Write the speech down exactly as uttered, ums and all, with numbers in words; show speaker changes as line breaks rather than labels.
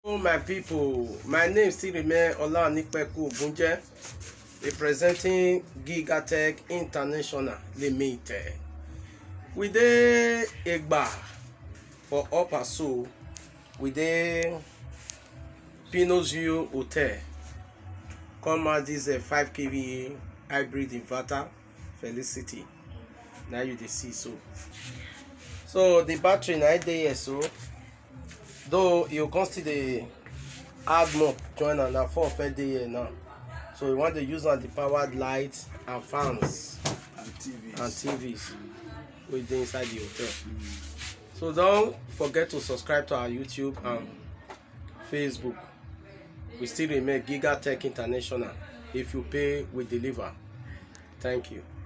Hello my people, my name still remain Olanipeku Ogunje, representing Gigatech International Limited. We dey Egba for Uppersokponba, we dey Pinose hotel. Come out this uh, five K V A hybrid inverter felicity. Now you dey see so. So the battery na dey here so. Though you can still the add more join and four fair day here now. So you want to use on the powered lights and fans
and T Vs
and T Vs with inside the hotel. Mm. So don't forget to subscribe to our YouTube and Facebook. We still remain Gigatech International. If you pay, we deliver. Thank you.